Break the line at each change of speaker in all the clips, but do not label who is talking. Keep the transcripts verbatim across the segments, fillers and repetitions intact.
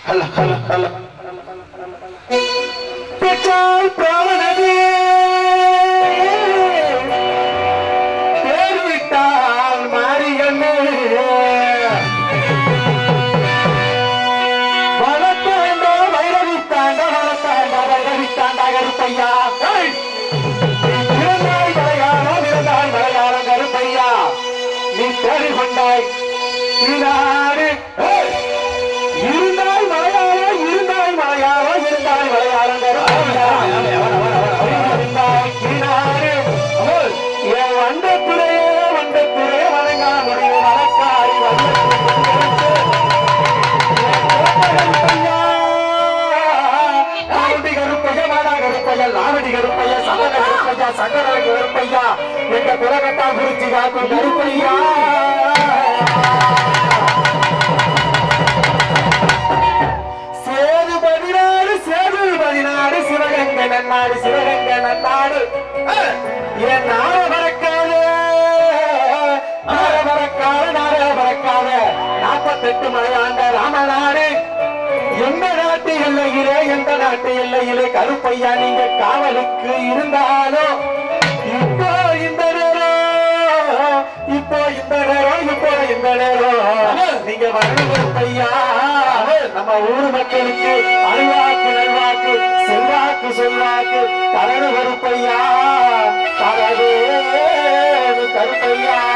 ஹல ஹல ஹல பெற்றால் பிராணனே பேர் விட்டால் மாரியண்ணே வளர்த்தாண்டா வைரவித்தாண்டா வளர்த்தாண்டா வைரவித்தாண்டா கருப்பையா இருந்தாய் மலையாளம் இருந்தாய் மலையாளம் கருப்பையா நீ தேடி கொண்டாய் நாடு இருந்தாய் மலையாளம் இருந்தாய் மலையாளம் இருந்தாய் மலையாளம் இருந்தாய் என் வண்டத்துறையே வண்டத்துறையே வழங்கா முடியும் வழக்காரி நாவடி கருப்பையா மாடா கருப்பையா நாவடி கருப்பையா சமண கருப்பையா சங்கர கருப்பையா எங்க குலகட்டா குறிச்சி காக்கும் கருப்பையா சேது பதினாறு சேது பதினாறு சிவகங்கை நன்னாடு சிவகங்கை நன்னாடு என் நார பறக்காது நார பறக்காத நார பறக்காத நாற்பத்தெட்டு மலையாண்ட ராமநாடு எந்த நாட்டு எல்லையிலே எந்த நாட்டு எல்லையிலே கருப்பையா நீங்க காவலுக்கு இருந்தாலும் இப்போ இந்த நேரம் இப்போ இந்த நேரம் இப்போ இந்த நேரம் நீங்க வரணும் கருப்பையா நம்ம ஊர் மக்களுக்கு அருவாக்கு நல்வாக்கு செல்வாக்கு சொல்வாக்கு தரணு கருப்பையா தரவே கருப்பையா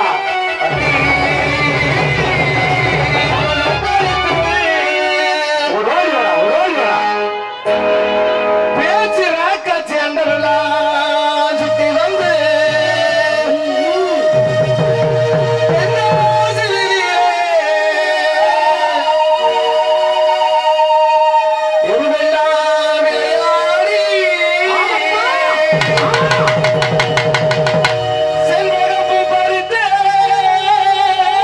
பேச்சு ராக்காட்சி அண்டரெல்லாம் சுத்தி வந்து செல்வரப்பு பறித்து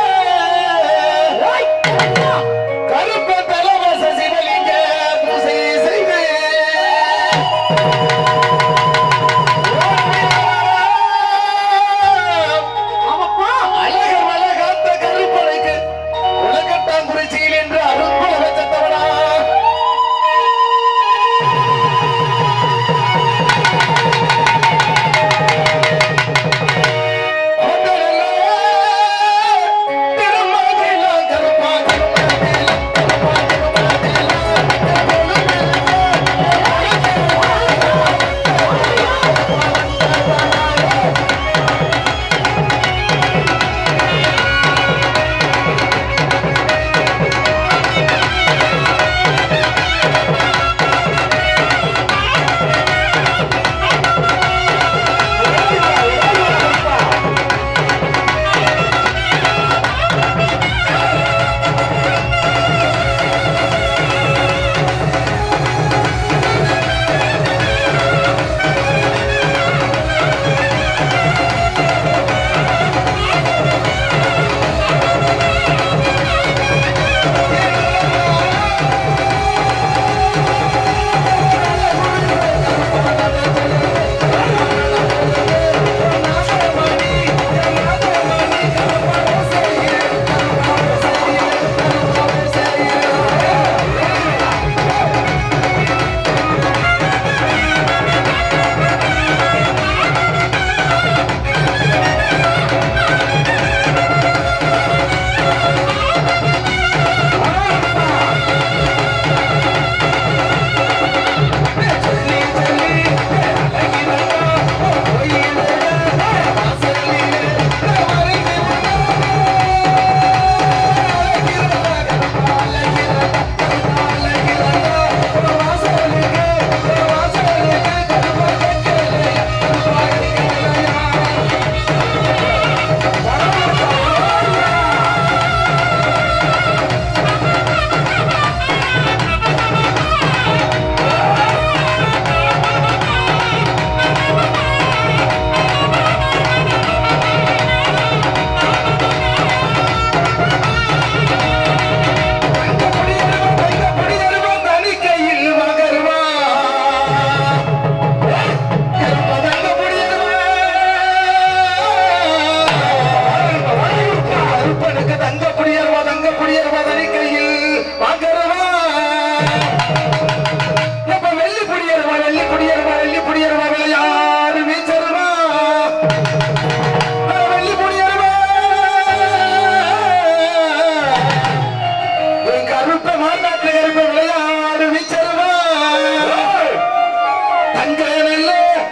கருப்ப மாநாட்டு கருப்ப விளையாடு வீச்சருவா தங்க நல்ல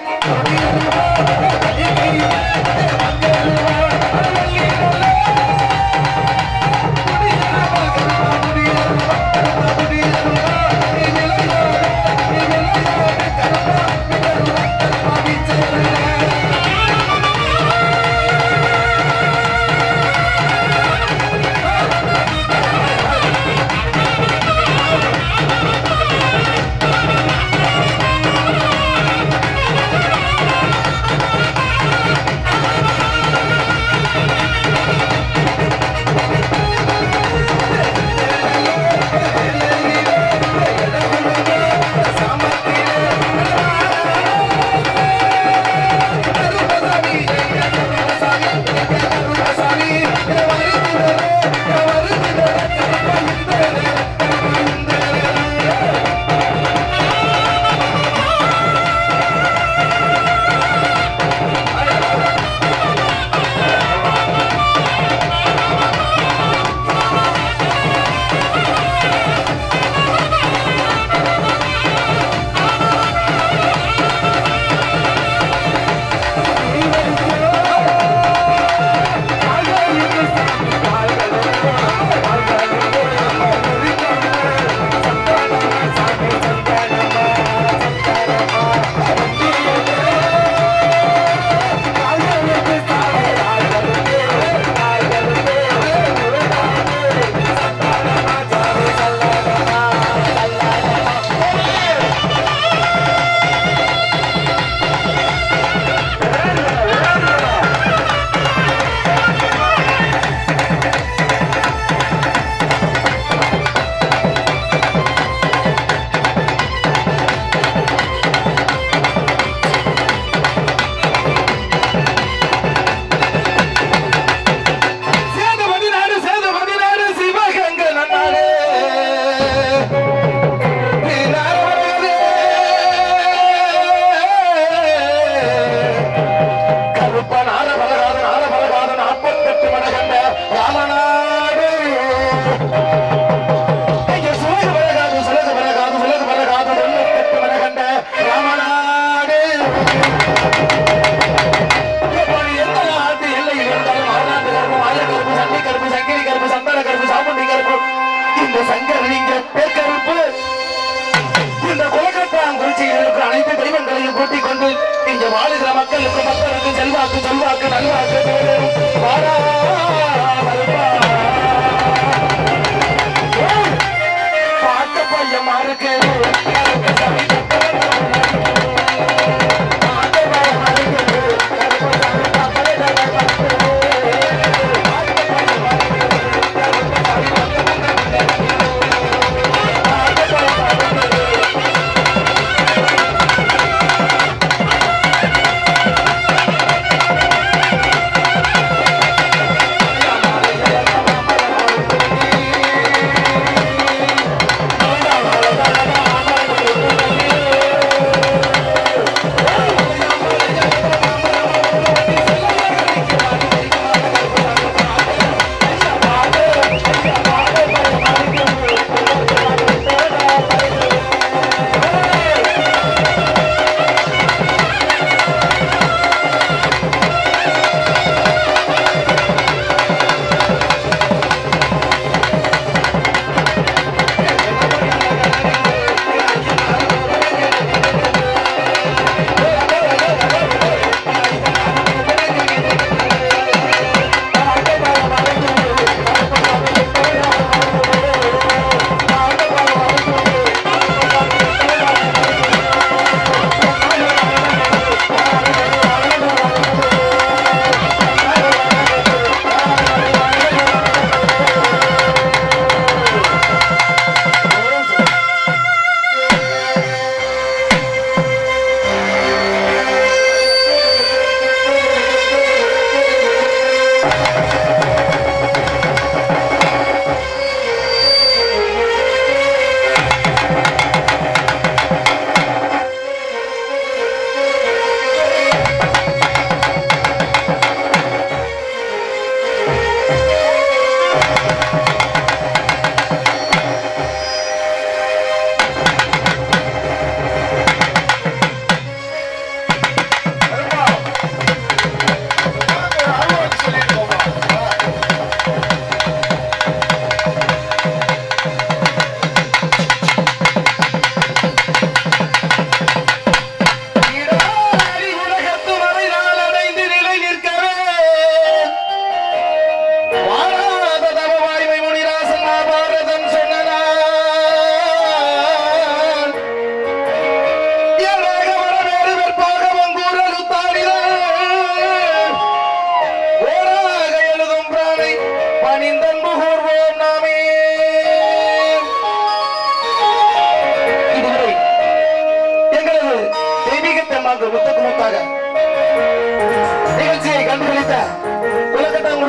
மக்களுக்கு மக்களுக்கு செல்வாக்கு செல்வாக்கு நல்வாக்கு பாட்ட பையமா இருக்கு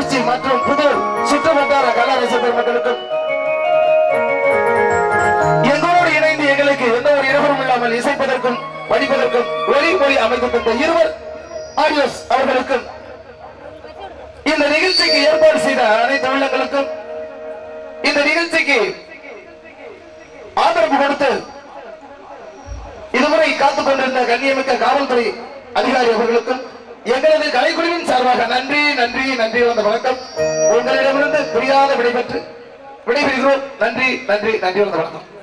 குறிச்சி மற்றும் புதூர் சுற்றுவட்டார கலா ரசிகர் மக்களுக்கும் எங்களோடு இணைந்து எங்களுக்கு எந்த ஒரு இடரும் இல்லாமல் இசைப்பதற்கும் படிப்பதற்கும் ஒளி மொழி அமைத்து தந்த இருவர் ஆடியோஸ் அவர்களுக்கும் இந்த நிகழ்ச்சிக்கு ஏற்பாடு செய்த அனைத்து உள்ளங்களுக்கும் இந்த நிகழ்ச்சிக்கு ஆதரவு கொடுத்து இதுவரை காத்துக் கொண்டிருந்த கண்ணியமிக்க காவல்துறை அதிகாரி அவர்களுக்கும் எங்களது கலைக்குழுவின் சார்பாக நன்றி நன்றி நன்றி வந்த வணக்கம். உங்களிடமிருந்து புரியாத விடைபெற்று விடைபெறுகிறோம். நன்றி நன்றி நன்றி வந்த வணக்கம்.